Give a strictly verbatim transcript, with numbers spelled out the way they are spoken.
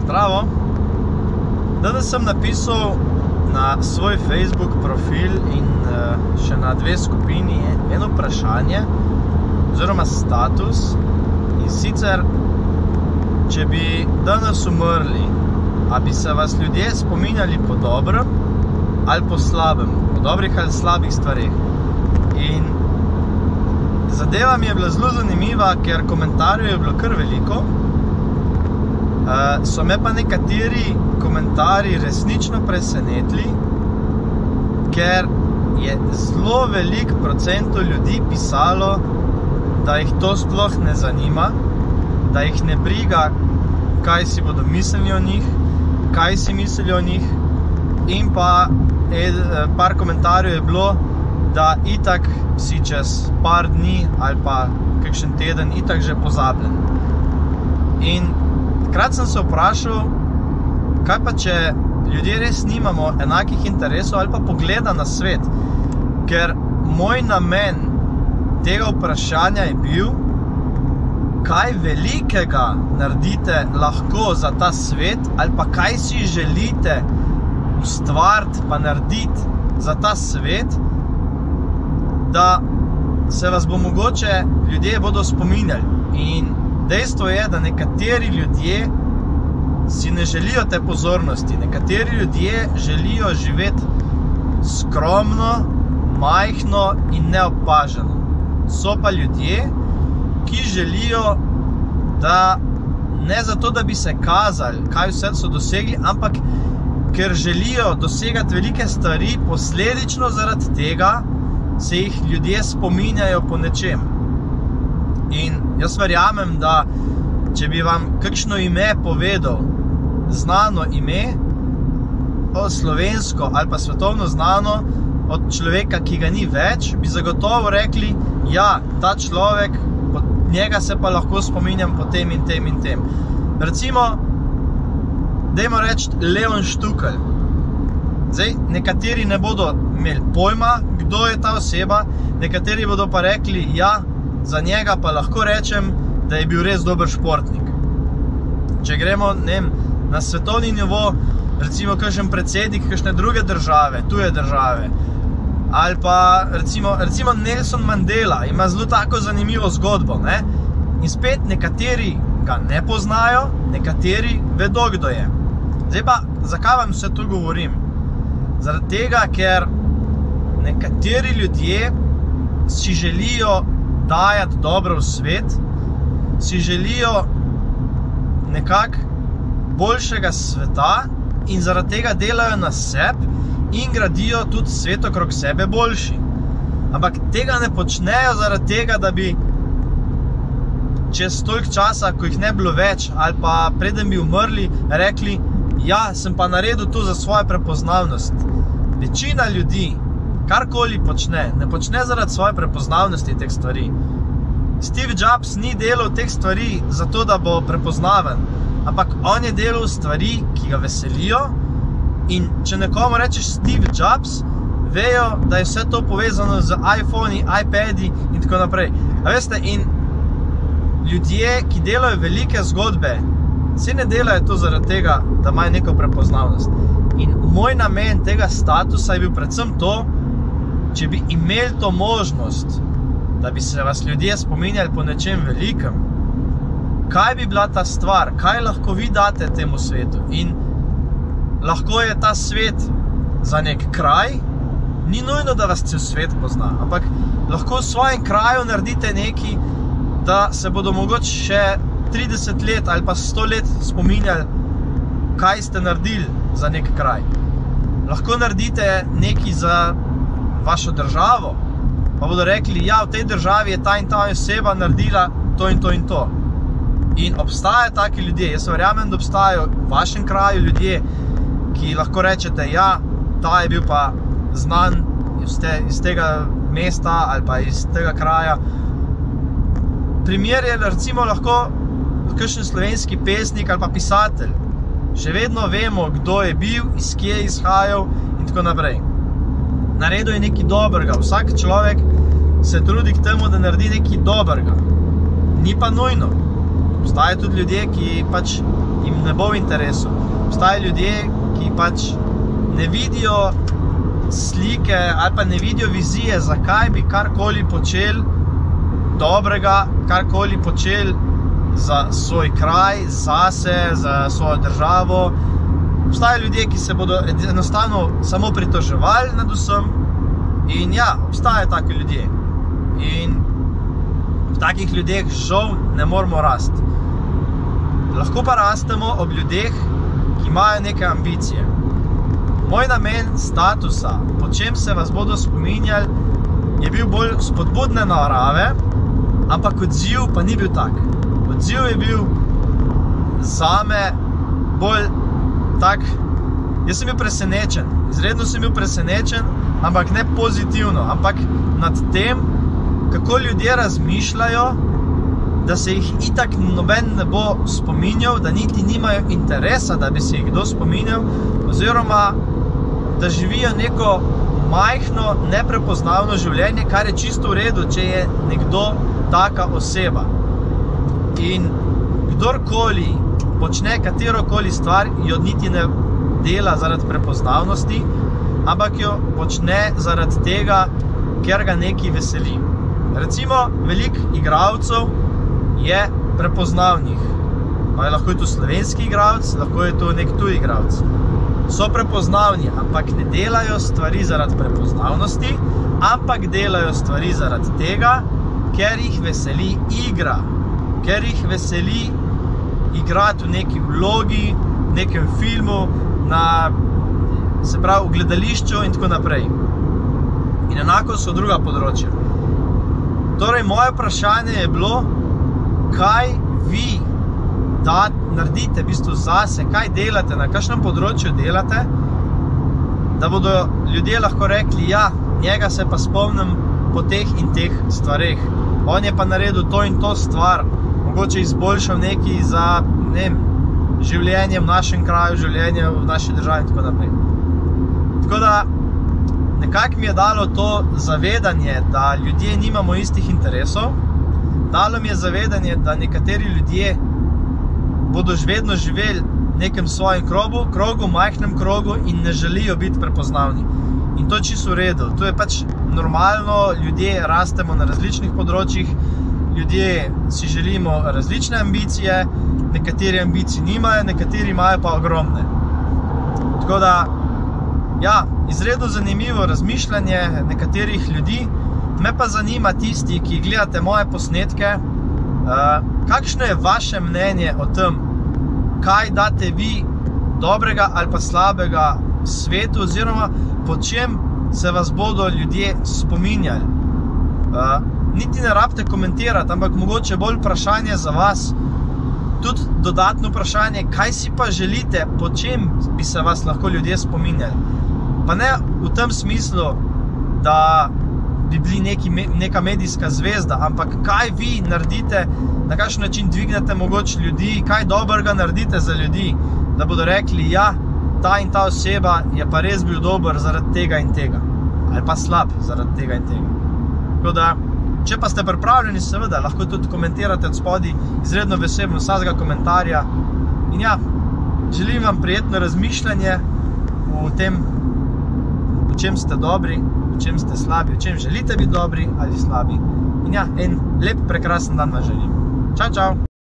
Zdravo! Danes sem napisal na svoj Facebook profil in še na dve skupini eno vprašanje oziroma status, in sicer, če bi danes umrli, a bi se vas ljudje spominjali po dobrem ali po slabem, po dobrih ali slabih stvareh. In zadeva mi je bila zelo zanimiva, ker komentarjev je bilo kar veliko. So me pa nekateri komentarji resnično presenetili, ker je zelo velik procentov ljudi pisalo, da jih to sploh ne zanima, da jih ne briga, kaj si bodo mislili o njih, kaj si mislijo o njih, in pa par komentarjev je bilo, da itak si čez par dni ali pa kakšen teden itak že pozabljen. In takrat sem se vprašal, kaj pa če ljudje res nimamo enakih interesov ali pa pogleda na svet, ker moj namen tega vprašanja je bil, kaj velikega naredite lahko za ta svet ali pa kaj si želite ustvariti pa narediti za ta svet, da se vas bo mogoče ljudje bodo spominjali. In dejstvo je, da nekateri ljudje si ne želijo te pozornosti, nekateri ljudje želijo živeti skromno, majhno in neopaženo. So pa ljudje, ki želijo, da ne zato, da bi se kazali, kaj vse so dosegli, ampak ker želijo dosegati velike stvari, posledično zaradi tega se jih ljudje spominjajo po nečem. In jaz verjamem, da če bi vam kakšno ime povedal, znano ime, slovensko ali pa svetovno znano, od človeka, ki ga ni več, bi zagotovo rekli, ja, ta človek, od njega se pa lahko spominjam po tem in tem in tem. Recimo, dajmo reči Leon Štukelj. Zdaj, nekateri ne bodo imeli pojma, kdo je ta oseba, nekateri bodo pa rekli, ja, za njega pa lahko rečem, da je bil res dober športnik. Če gremo, ne vem, na svetovni nivo, recimo kakšen predsednik kakšne druge države, tuje države, ali pa recimo, recimo Nelson Mandela ima zelo tako zanimivo zgodbo, ne? In spet nekateri ga ne poznajo, nekateri vedo, kdo je. Zdaj pa, zakaj vam vse to govorim? Zaradi tega, ker nekateri ljudje si želijo dajati dobro v svet, si želijo nekako boljšega sveta in zaradi tega delajo na sebi in gradijo tudi svet okrog sebe boljši. Ampak tega ne počnejo zaradi tega, da bi čez toliko časa, ko jih ne bilo več, ali pa preden bi umrli, rekli, ja, sem pa naredil to za svojo prepoznavnost. Večina ljudi, karkoli počne, ne počne zaradi svoje prepoznavnosti teh stvari. Steve Jobs ni delal teh stvari zato, da bo prepoznaven, ampak on je delal stvari, ki ga veselijo, in če nekomu rečeš Steve Jobs, vejo, da je vse to povezano z iPhoni, iPadi in tako naprej. A veste, in ljudje, ki delajo velike zgodbe, vsi ne delajo to zaradi tega, da imajo neko prepoznavnost. In moj namen tega statusa je bil predvsem to, če bi imeli to možnost, da bi se vas ljudje spominjali po nečem velikem, kaj bi bila ta stvar, kaj lahko vi date temu svetu. In lahko je ta svet za nek kraj, ni nujno, da vas cel svet pozna, ampak lahko v svojem kraju naredite nekaj, da se bodo mogoče še trideset let ali pa sto let spominjali, kaj ste naredili za nek kraj. Lahko naredite nekaj za vašo državo, pa bodo rekli, ja, v tej državi je ta in ta oseba naredila to in to in to. In obstajajo taki ljudje, jaz verjamem, da obstajajo v vašem kraju ljudje, ki lahko rečete, ja, ta je bil pa znan iz tega mesta ali pa iz tega kraja. Primer je recimo lahko kakšen slovenski pesnik ali pa pisatelj. Še vedno vemo, kdo je bil, iz kje je izhajal in tako naprej. Naredil je nekaj dobrega. Vsak človek se trudi k temu, da naredi nekaj dobrega. Ni pa nujno. Obstajajo tudi ljudje, ki pač jim ne bo v interesu. Obstajajo ljudje, ki pač ne vidijo slike ali pa ne vidijo vizije, zakaj bi karkoli počeli dobrega, karkoli počeli za svoj kraj, zase, za svojo državo. Obstajajo ljudje, ki se bodo enostavno samo pritoževali nad vsem in ja, obstajajo taki ljudje. In v takih ljudeh žal ne moramo rasti. Lahko pa rastemo ob ljudeh, ki imajo neke ambicije. Moj namen statusa, po čem se vas bodo spominjali, je bil bolj spodbudne narave, ampak odziv pa ni bil tak. Odziv je bil zame bolj tak, jaz sem bil presenečen, izredno sem bil presenečen, ampak ne pozitivno, ampak nad tem, kako ljudje razmišljajo, da se jih itak noben ne bo spominjal, da niti nimajo interesa, da bi se jih kdo spominjal, oziroma da živijo neko majhno, neprepoznavno življenje, kar je čisto v redu, če je nekdo taka oseba. In kdorkoli počne katerokoli stvar, jo niti ne dela zaradi prepoznavnosti, ampak jo počne zaradi tega, ker ga nekaj veseli. Recimo, veliko igralcev je prepoznavnih. Pa lahko je to slovenski igralec, lahko je to nek tuj igralec. So prepoznavni, ampak ne delajo stvari zaradi prepoznavnosti, ampak delajo stvari zaradi tega, ker jih veseli igra. Ker jih veseli igrati v neki vlogi, v nekem filmu, na, se pravi, v gledališču in tako naprej. In enako so druga področja. Torej, moje vprašanje je bilo, kaj vi da naredite v bistvu zase, kaj delate, na kakšnem področju delate, da bodo ljudje lahko rekli, ja, njega se pa spomnim po teh in teh stvareh. On je pa naredil to in to stvar, mogoče izboljšal nekaj za, ne vem, življenje v našem kraju, življenje v naši državi in tako naprej. Tako da, nekako mi je dalo to zavedanje, da ljudje nimamo istih interesov, dalo mi je zavedanje, da nekateri ljudje bodo vedno živeli v nekem svojem krogu, krogu, majhnem krogu in ne želijo biti prepoznavni. In to je čisto v redu. To je pač normalno, ljudje rastemo na različnih področjih, ljudje si želimo različne ambicije, nekateri ambicij nimajo, nekateri imajo pa ogromne. Tako da, ja, izredno zanimivo razmišljanje nekaterih ljudi, me pa zanima tisti, ki gledate moje posnetke, Uh, kakšno je vaše mnenje o tem, kaj date vi dobrega ali pa slabega svetu, oziroma po čem se vas bodo ljudje spominjali. Uh, niti ne rabite komentirati, ampak mogoče bolj vprašanje za vas, tudi dodatno vprašanje, kaj si pa želite, po čem bi se vas lahko ljudje spominjali. Pa ne v tem smislu, da bi bili neki, neka medijska zvezda, ampak kaj vi naredite, na kakšen način dvignete mogoče ljudi, kaj dobrega naredite za ljudi, da bodo rekli, ja, ta in ta oseba je pa res bil dober zaradi tega in tega, ali pa slab zaradi tega in tega. Tako da, če pa ste pripravljeni, seveda, lahko tudi komentirate od spodaj, izredno vesel vsakega komentarja. In ja, želim vam prijetno razmišljanje v tem, v čem ste dobri, v čem ste slabi, v čem želite biti dobri ali slabi. In ja, en lep, prekrasen dan vam želim. Čau, čau!